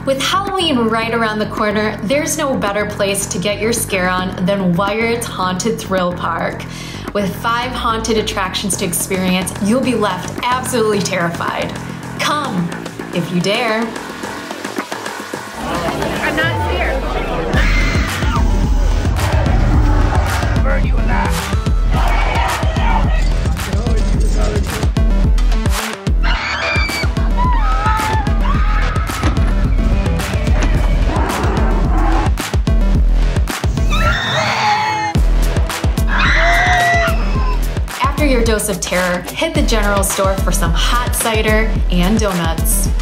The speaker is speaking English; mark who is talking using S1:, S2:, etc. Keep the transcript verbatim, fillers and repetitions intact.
S1: With Halloween right around the corner, there's no better place to get your scare on than Wiard's Haunted Thrill Park. With five haunted attractions to experience, you'll be left absolutely terrified. Come, if you dare.
S2: I'm not scared.
S3: Burn you alive.
S1: After your dose of terror, hit the general store for some hot cider and donuts.